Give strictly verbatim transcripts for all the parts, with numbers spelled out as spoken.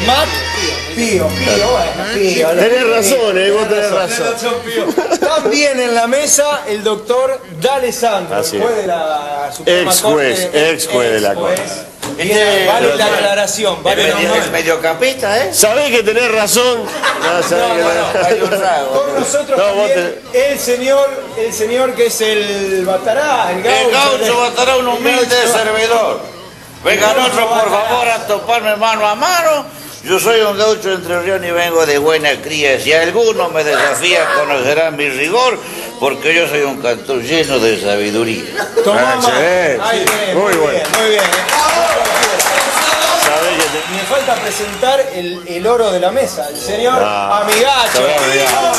Matt Pío, Pío, bueno, Pío. Tenés razón, eh, vos tenés razón. También en la mesa el doctor D'Alessandro, Así es. juez de la Suprema Ex juez, Corte, ex juez de la juez. Corte. Bien, vale la aclaración, vale Es medio- nomás. es mediocampista, ¿eh? Sabés que tenés razón. No, sabés No, que bueno, tenés- hay un rasgo. Con nosotros No, vos también el señor, el señor que es el Batará, el gaucho. El gaucho batará un humilde El gaucho. servidor. Vengan otros, por favor, a toparme mano a mano. Yo soy un gaucho entrerriano y vengo de buena cría. Si alguno me desafía, conocerá mi rigor, porque yo soy un cantor lleno de sabiduría. Tomá, Excelente. ahí tenés, Muy muy, bueno. bien, muy bien. Sabés que te- Me falta presentar el, el oro de la mesa, el señor Ah, Amigacho. señor Amigacho.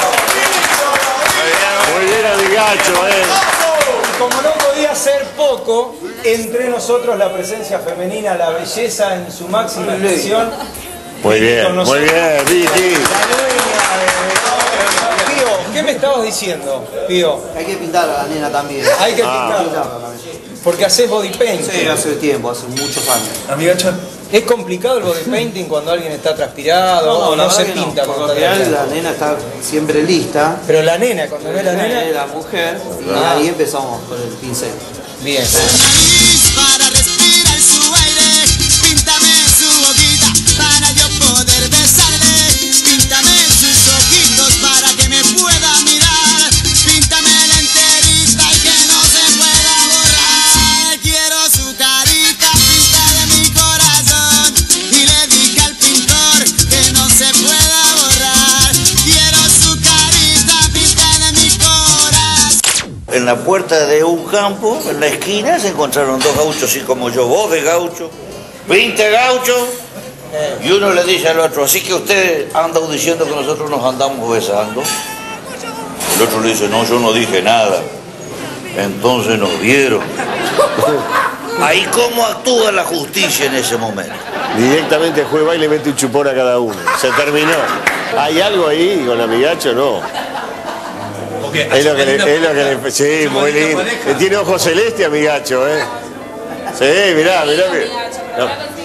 Muy bien, amigacho, eh. Y como no podía ser poco, entre nosotros la presencia femenina, la belleza en su máxima expresión. Muy bien, Con muy nosotros. bien, Vicky. La dueña de- Pío, ¿qué me estabas diciendo, Pío? Hay que pintar a la nena también. Hay que Ah. pintarla. Pintarla también. Porque haces body paint. Sí, hace tiempo, hace muchos años. Amigacho, ¿es complicado el body painting cuando alguien está transpirado o no la se verdad que pinta Por cuando lo está general la transpirado? nena está siempre lista. Pero la nena, cuando ve la nena, Es la mujer y Ah. ahí empezamos con el pincel. bien. Para respirar su aire, píntame su boquita para yo poder besarle. Píntame sus ojitos para que me pueda mirar. Píntame la enterita y que no se pueda borrar. Quiero su carita pintada de mi corazón y le dije al pintor que no se pueda borrar. Quiero su carita pintada de mi corazón. En la puerta de un campo, en la esquina, se encontraron dos gauchos, así como yo, vos de gaucho, veinte gauchos, y uno le dice al otro, así que usted anda diciendo que nosotros nos andamos besando. El otro le dice, no, yo no dije nada. Entonces nos vieron. Ahí cómo actúa la justicia en ese momento. Directamente el juez va y le mete un chupón a cada uno. Se terminó. ¿Hay algo ahí con amigacho? No. Es lo que le, es lo que le, sí, muy lindo. Le tiene ojos celeste, amigacho, ¿eh? Sí, mirá, mirá. mirá. No.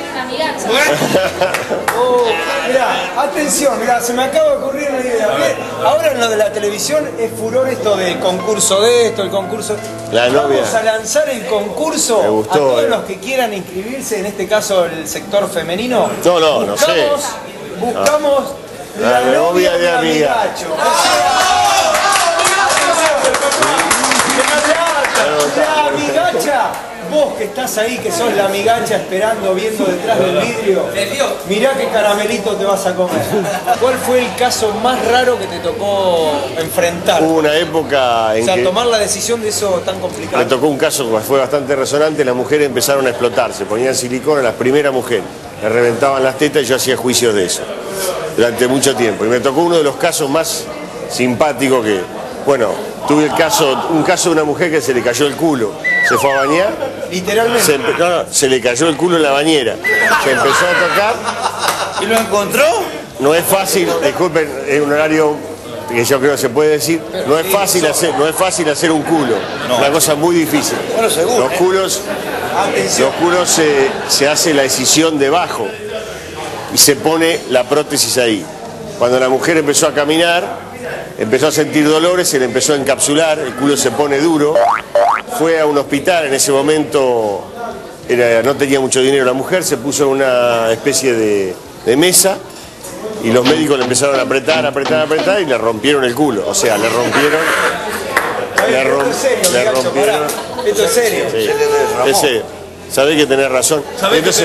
Oh, mirá, atención, mirá, se me acaba de ocurrir una idea. Bien, ahora en lo de la televisión es furor esto de concurso de esto, el concurso. La novia. Vamos a lanzar el concurso Me gustó, a todos eh. los que quieran inscribirse, en este caso el sector femenino. No, no, no sé. Buscamos, buscamos la, La novia de Amigacho. La amigacha, vos que estás ahí, que sos la amigacha esperando, viendo detrás del vidrio, mirá qué caramelito te vas a comer. ¿Cuál fue el caso más raro que te tocó enfrentar? Hubo una época O en sea, que tomar la decisión de eso tan me complicado. tocó un caso que fue bastante resonante. Las mujeres empezaron a explotar, se ponían silicona, las primeras mujeres. Le reventaban las tetas y yo hacía juicios de eso durante mucho tiempo. Y me tocó uno de los casos más simpáticos que, bueno, tuve el caso, un caso de una mujer que se le cayó el culo. Se fue a bañar, Literalmente. se, empe- no, no, se le cayó el culo en la bañera. Se empezó a tocar. ¿Y lo encontró? No es fácil, disculpen, es un horario que yo creo que se puede decir, no es fácil hacer, no es fácil hacer un culo. No. Una cosa muy difícil. Bueno, seguro, Los ¿eh? culos, Atención. los culos se, se hace la decisión debajo y se pone la prótesis ahí. Cuando la mujer empezó a caminar, empezó a sentir dolores, se le empezó a encapsular, el culo se pone duro, fue a un hospital, en ese momento era, no tenía mucho dinero la mujer, se puso en una especie de, de mesa y los médicos le empezaron a apretar, apretar, apretar y le rompieron el culo, o sea, le rompieron, le, Esto rom- es serio, le Amigacho, rompieron. pará. Esto es serio. Sí, Se le derramó. ese, sabés que tenés razón. Entonces,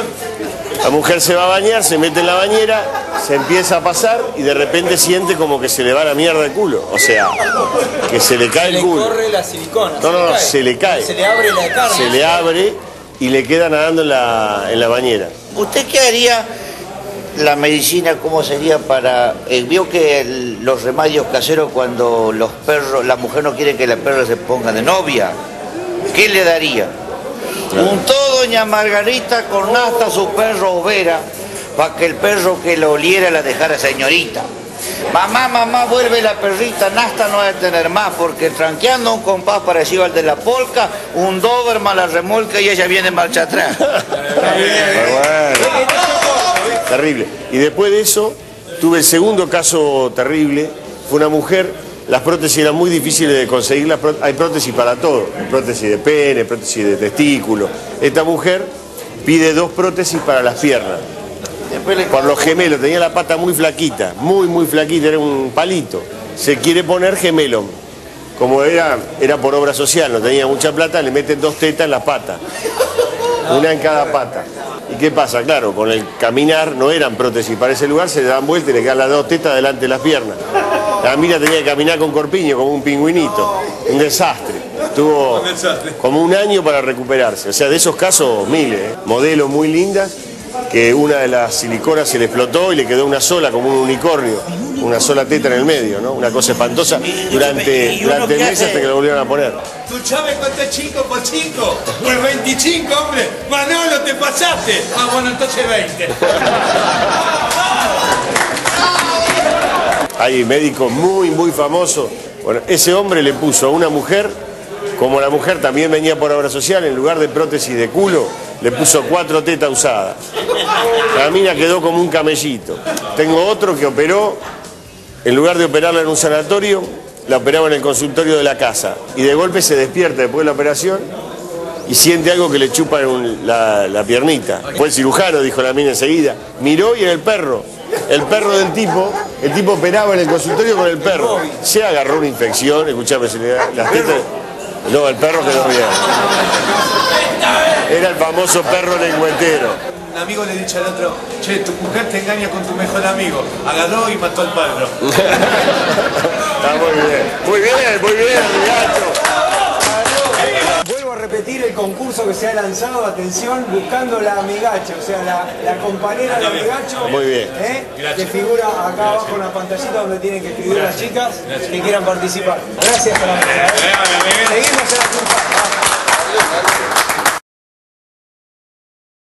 la mujer se va a bañar, se mete en la bañera, se empieza a pasar y de repente siente como que se le va la mierda el culo. O sea, que se le cae Se el le culo. corre la silicona. No, no, no, se le cae. Se le abre la carne. Se le abre y le queda nadando en la, en la bañera. ¿Usted qué haría la medicina, cómo sería para... eh, vio que el- los remedios caseros cuando los perros, la mujer no quiere que la perra se ponga de novia, ¿qué le daría? Untó doña Margarita con nasta a su perro Overa para que el perro que lo oliera la dejara señorita. Mamá, mamá, vuelve la perrita, nasta no ha de tener más, porque tranqueando un compás parecido al de la polca, un Doberman la remolca y ella viene en marcha atrás. Pero bueno, terrible. Y después de eso, tuve el segundo caso terrible, fue una mujer, las prótesis eran muy difíciles de conseguir, las pró hay prótesis para todo, hay prótesis de pene, prótesis de testículo. Esta mujer pide dos prótesis para las piernas. Por los gemelos, tenía la pata muy flaquita, muy, muy flaquita, era un palito. Se quiere poner gemelo. Como era, era por obra social, no tenía mucha plata, le meten dos tetas en la pata. Una en cada pata. ¿Y qué pasa? Claro, con el caminar no eran prótesis para ese lugar, se le dan vuelta y le quedan las dos tetas delante de las piernas. La mina tenía que caminar con corpiño, como un pingüinito. Un desastre. Estuvo como un año para recuperarse. O sea, de esos casos, miles. ¿eh? Modelos muy lindas, que una de las siliconas se le explotó y le quedó una sola, como un unicornio. Una sola teta en el medio, ¿no? Una cosa espantosa durante, durante el mes hasta que lo volvieron a poner. Escuchame cuánto es chico por chico. Por veinticinco, hombre. Manolo, te pasaste. Ah, bueno, entonces veinte. Hay médicos muy, muy famosos. Bueno, ese hombre le puso a una mujer, como la mujer también venía por obra social, en lugar de prótesis de culo, le puso cuatro tetas usadas. La mina quedó como un camellito. Tengo otro que operó, en lugar de operarla en un sanatorio, la operaba en el consultorio de la casa. Y de golpe se despierta después de la operación y siente algo que le chupa en la, la piernita. Fue el cirujano, dijo la mina enseguida. Miró y era el perro. El perro del tipo, el tipo operaba en el consultorio con el perro. Se agarró una infección, escuchame, se le da las tetas. No, el perro quedó bien. Era el famoso perro lengüetero. Un amigo le dice al otro, che, tu mujer te engaña con tu mejor amigo. Agarró y mató al perro. Está muy bien. Muy bien, muy bien, gato. Vuelvo a repetir el concurso que se ha lanzado, atención, buscando la amigacha, o sea, la, la compañera del amigacho. Muy bien. ¿eh? Que figura acá abajo en la pantallita donde tienen que escribir las chicas que quieran participar. Gracias a la mesa. ¿eh? Seguimos en la culpa.